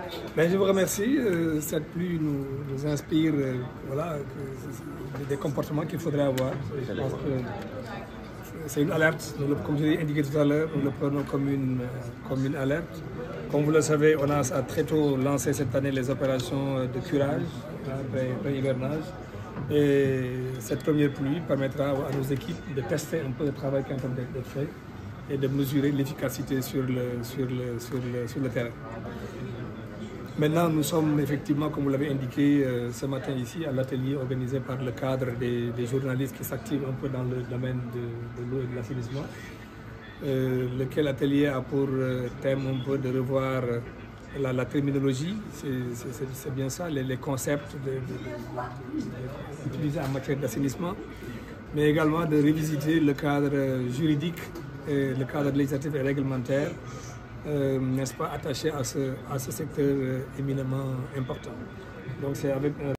Ben, je vous remercie. Cette pluie nous inspire voilà, des comportements qu'il faudrait avoir. Je pense que c'est une alerte. Comme je l'ai indiqué tout à l'heure, nous le prenons comme une alerte. Comme vous le savez, on a très tôt lancé cette année les opérations de curage, après hivernage. Et cette première pluie permettra à nos équipes de tester un peu le travail qui est en train d'être fait et de mesurer l'efficacité sur le terrain. Maintenant, nous sommes effectivement, comme vous l'avez indiqué ce matin ici, à l'atelier organisé par le cadre des journalistes qui s'activent un peu dans le domaine de l'eau et de l'assainissement, lequel atelier a pour thème un peu de revoir la terminologie, c'est bien ça, les concepts utilisés en matière d'assainissement, mais également de revisiter le cadre juridique, le cadre législatif et réglementaire, n'est-ce pas, attaché à ce secteur éminemment important. Donc c'est avec